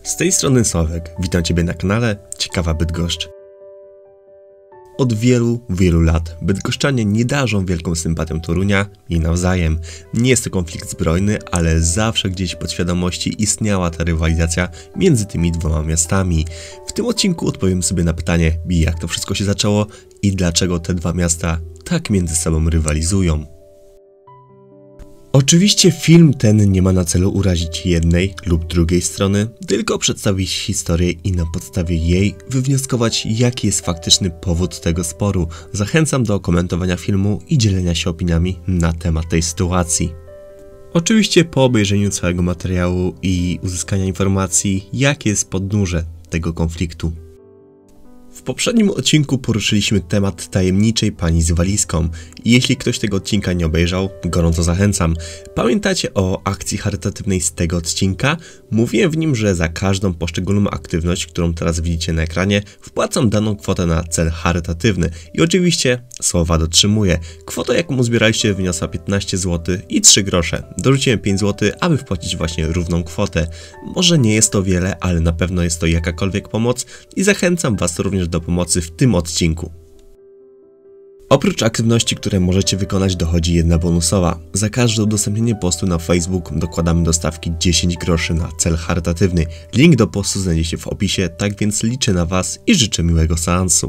Z tej strony Sławek, witam Ciebie na kanale Ciekawa Bydgoszcz. Od wielu lat bydgoszczanie nie darzą wielką sympatią Torunia i nawzajem. Nie jest to konflikt zbrojny, ale zawsze gdzieś w podświadomości istniała ta rywalizacja między tymi dwoma miastami. W tym odcinku odpowiem sobie na pytanie, jak to wszystko się zaczęło i dlaczego te dwa miasta tak między sobą rywalizują. Oczywiście film ten nie ma na celu urazić jednej lub drugiej strony, tylko przedstawić historię i na podstawie jej wywnioskować, jaki jest faktyczny powód tego sporu. Zachęcam do komentowania filmu i dzielenia się opiniami na temat tej sytuacji. Oczywiście po obejrzeniu całego materiału i uzyskania informacji, jakie jest podnóże tego konfliktu. W poprzednim odcinku poruszyliśmy temat tajemniczej pani z walizką i jeśli ktoś tego odcinka nie obejrzał, gorąco zachęcam. Pamiętacie o akcji charytatywnej z tego odcinka? Mówiłem w nim, że za każdą poszczególną aktywność, którą teraz widzicie na ekranie, wpłacam daną kwotę na cel charytatywny i oczywiście słowa dotrzymuję. Kwota, jaką uzbieraliście, wyniosła 15 zł i 3 grosze. Dorzuciłem 5 zł, aby wpłacić właśnie równą kwotę. Może nie jest to wiele, ale na pewno jest to jakakolwiek pomoc i zachęcam Was również do pomocy w tym odcinku. Oprócz aktywności, które możecie wykonać, dochodzi jedna bonusowa. Za każde udostępnienie postu na Facebook dokładamy do stawki 10 groszy na cel charytatywny. Link do postu znajdziecie w opisie, tak więc liczę na Was i życzę miłego seansu.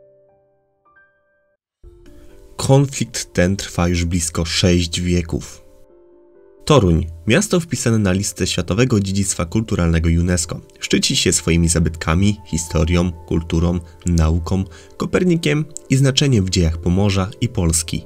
Konflikt ten trwa już blisko 6 wieków. Toruń, miasto wpisane na listę Światowego Dziedzictwa Kulturalnego UNESCO, szczyci się swoimi zabytkami, historią, kulturą, nauką, Kopernikiem i znaczeniem w dziejach Pomorza i Polski.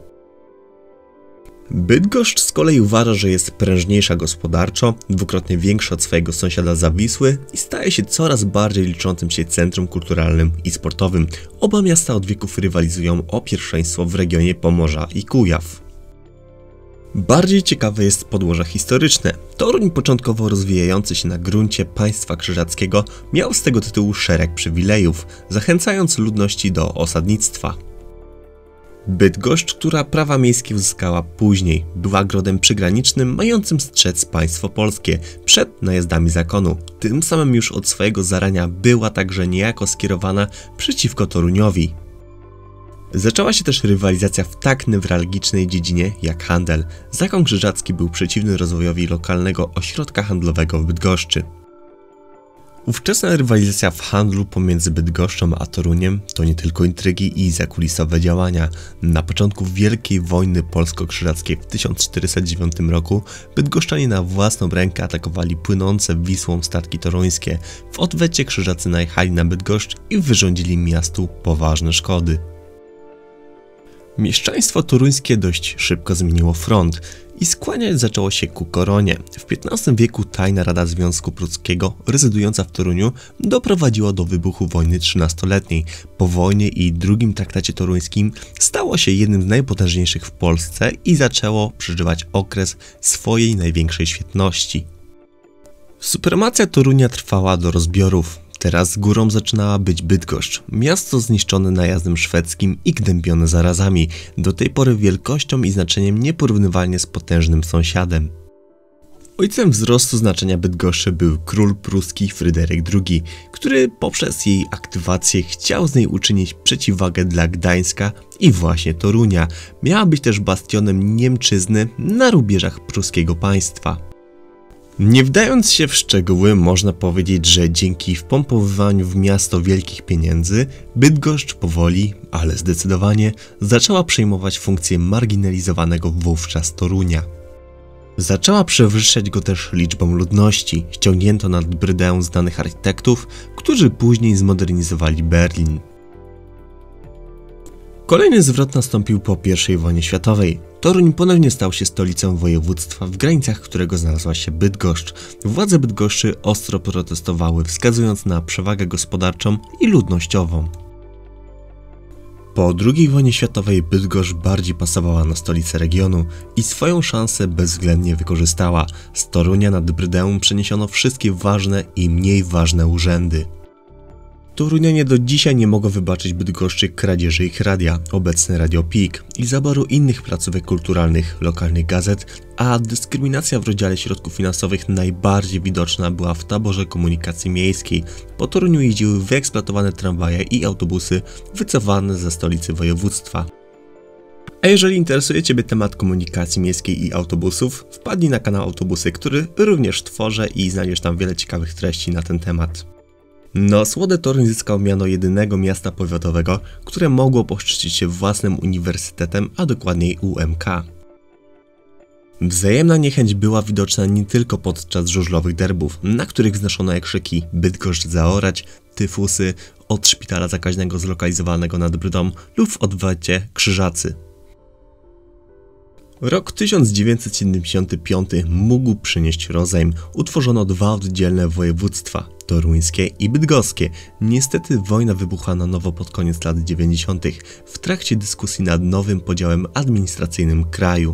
Bydgoszcz z kolei uważa, że jest prężniejsza gospodarczo, dwukrotnie większa od swojego sąsiada Zawisły i staje się coraz bardziej liczącym się centrum kulturalnym i sportowym. Oba miasta od wieków rywalizują o pierwszeństwo w regionie Pomorza i Kujaw. Bardziej ciekawe jest podłoże historyczne. Toruń, początkowo rozwijający się na gruncie państwa krzyżackiego, miał z tego tytułu szereg przywilejów, zachęcając ludności do osadnictwa. Bydgoszcz, która prawa miejskie uzyskała później, była grodem przygranicznym mającym strzec państwo polskie przed najazdami zakonu. Tym samym już od swojego zarania była także niejako skierowana przeciwko Toruniowi. Zaczęła się też rywalizacja w tak newralgicznej dziedzinie jak handel. Zakon krzyżacki był przeciwny rozwojowi lokalnego ośrodka handlowego w Bydgoszczy. Ówczesna rywalizacja w handlu pomiędzy Bydgoszczą a Toruniem to nie tylko intrygi i zakulisowe działania. Na początku Wielkiej Wojny Polsko-Krzyżackiej w 1409 roku bydgoszczanie na własną rękę atakowali płynące Wisłą statki toruńskie. W odwecie Krzyżacy najechali na Bydgoszcz i wyrządzili miastu poważne szkody. Mieszczaństwo toruńskie dość szybko zmieniło front i skłaniać zaczęło się ku koronie. W XV wieku tajna rada Związku Pruskiego, rezydująca w Toruniu, doprowadziła do wybuchu wojny 13-letniej. Po wojnie i drugim traktacie toruńskim stało się jednym z najpotężniejszych w Polsce i zaczęło przeżywać okres swojej największej świetności. Supremacja Torunia trwała do rozbiorów. Teraz górą zaczynała być Bydgoszcz, miasto zniszczone najazdem szwedzkim i gnębione zarazami, do tej pory wielkością i znaczeniem nieporównywalnie z potężnym sąsiadem. Ojcem wzrostu znaczenia Bydgoszczy był król pruski Fryderyk II, który poprzez jej aktywację chciał z niej uczynić przeciwwagę dla Gdańska i właśnie Torunia. Miała być też bastionem Niemczyzny na rubieżach pruskiego państwa. Nie wdając się w szczegóły, można powiedzieć, że dzięki wpompowywaniu w miasto wielkich pieniędzy, Bydgoszcz powoli, ale zdecydowanie, zaczęła przejmować funkcję marginalizowanego wówczas Torunia. Zaczęła przewyższać go też liczbą ludności, ściągnięto nad brydę znanych architektów, którzy później zmodernizowali Berlin. Kolejny zwrot nastąpił po I wojnie światowej. Toruń ponownie stał się stolicą województwa, w granicach którego znalazła się Bydgoszcz. Władze Bydgoszczy ostro protestowały, wskazując na przewagę gospodarczą i ludnościową. Po II wojnie światowej Bydgoszcz bardziej pasowała na stolicę regionu i swoją szansę bezwzględnie wykorzystała. Z Torunia nad Brydę przeniesiono wszystkie ważne i mniej ważne urzędy. Torunianie do dzisiaj nie mogą wybaczyć Bydgoszczy kradzieży ich radia, obecne Radio Pik i zaboru innych placówek kulturalnych, lokalnych gazet, a dyskryminacja w rozdziale środków finansowych najbardziej widoczna była w taborze komunikacji miejskiej. Po Toruniu jeździły wyeksploatowane tramwaje i autobusy wycofane ze stolicy województwa. A jeżeli interesuje Ciebie temat komunikacji miejskiej i autobusów, wpadnij na kanał Autobusy, który również tworzę i znajdziesz tam wiele ciekawych treści na ten temat. Na osłodę Toruń zyskał miano jedynego miasta powiatowego, które mogło poszczycić się własnym uniwersytetem, a dokładniej UMK. Wzajemna niechęć była widoczna nie tylko podczas żużlowych derbów, na których wznoszono jak krzyki Bydgoszcz zaorać, tyfusy, od szpitala zakaźnego zlokalizowanego nad Brydą lub w odwecie Krzyżacy. Rok 1975 mógł przynieść rozejm. Utworzono dwa oddzielne województwa, toruńskie i bydgoskie. Niestety wojna wybuchła na nowo pod koniec lat 90. w trakcie dyskusji nad nowym podziałem administracyjnym kraju.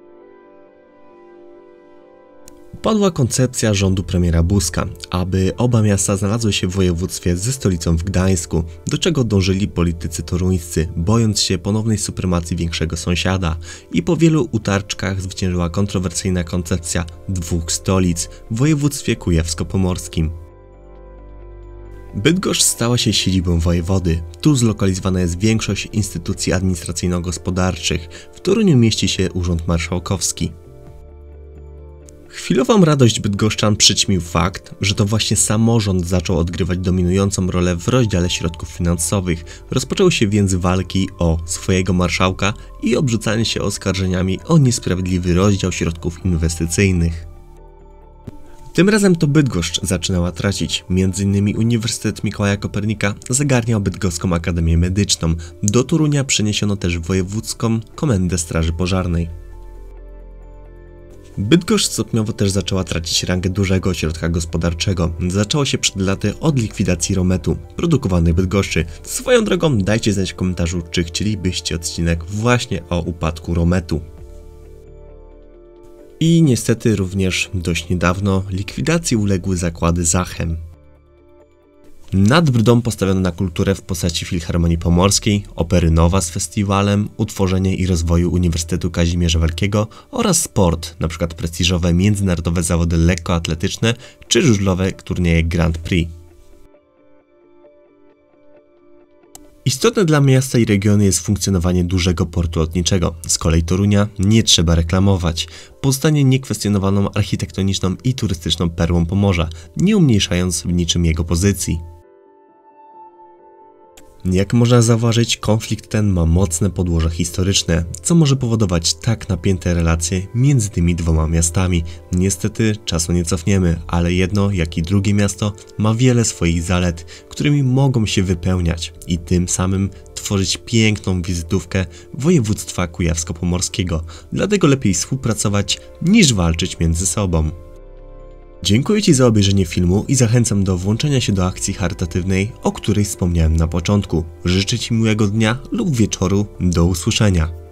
Padła koncepcja rządu premiera Buzka, aby oba miasta znalazły się w województwie ze stolicą w Gdańsku, do czego dążyli politycy toruńscy, bojąc się ponownej supremacji większego sąsiada. I po wielu utarczkach zwyciężyła kontrowersyjna koncepcja dwóch stolic w województwie kujawsko-pomorskim. Bydgoszcz stała się siedzibą wojewody. Tu zlokalizowana jest większość instytucji administracyjno-gospodarczych. W Toruniu mieści się Urząd Marszałkowski. Chwilową radość bydgoszczan przyćmił fakt, że to właśnie samorząd zaczął odgrywać dominującą rolę w rozdziale środków finansowych. Rozpoczęły się więc walki o swojego marszałka i obrzucanie się oskarżeniami o niesprawiedliwy rozdział środków inwestycyjnych. Tym razem to Bydgoszcz zaczynała tracić. M.in. Uniwersytet Mikołaja Kopernika zagarniał Bydgoską Akademię Medyczną. Do Torunia przeniesiono też Wojewódzką Komendę Straży Pożarnej. Bydgoszcz stopniowo też zaczęła tracić rangę dużego ośrodka gospodarczego. Zaczęło się przed laty od likwidacji Rometu, produkowanej w Bydgoszczy. Swoją drogą dajcie znać w komentarzu, czy chcielibyście odcinek właśnie o upadku Rometu. I niestety również dość niedawno likwidacji uległy zakłady Zachem. Nad Brydą postawiono na kulturę w postaci Filharmonii Pomorskiej, Opery Nowa z festiwalem, utworzenie i rozwoju Uniwersytetu Kazimierza Wielkiego oraz sport, np. prestiżowe międzynarodowe zawody lekkoatletyczne czy żużlowe turnieje Grand Prix. Istotne dla miasta i regionu jest funkcjonowanie dużego portu lotniczego. Z kolei Torunia nie trzeba reklamować. Pozostanie niekwestionowaną architektoniczną i turystyczną perłą Pomorza, nie umniejszając w niczym jego pozycji. Jak można zauważyć, konflikt ten ma mocne podłoże historyczne, co może powodować tak napięte relacje między tymi dwoma miastami. Niestety czasu nie cofniemy, ale jedno, jak i drugie miasto ma wiele swoich zalet, którymi mogą się wypełniać i tym samym tworzyć piękną wizytówkę województwa kujawsko-pomorskiego. Dlatego lepiej współpracować niż walczyć między sobą. Dziękuję Ci za obejrzenie filmu i zachęcam do włączenia się do akcji charytatywnej, o której wspomniałem na początku. Życzę Ci miłego dnia lub wieczoru. Do usłyszenia.